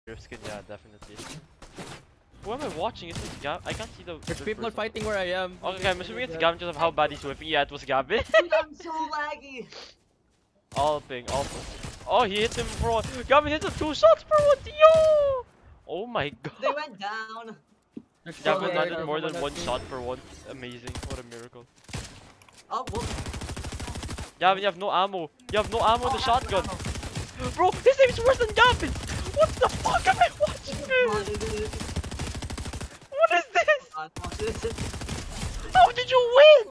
Your skin, yeah, definitely. Who am I watching? Is this Gavin? I can't see the. There's people fighting where I am. Okay, I'm assuming it's Gavin just of how bad he's whiffing. Yeah, it was Gavin. Dude, I'm so laggy. All ping, all ping. Oh, he hit him for one. Gavin hit him 2 shots per one. Yo! Oh my god. They went down. Gavin landed more than 1 shot per one. Amazing. What a miracle. Oh, whoop. Gavin, you have no ammo. You have no ammo in the shotgun. Bro, his name's worse than Gavin. What the fuck am I watching this? What is this? How did you win?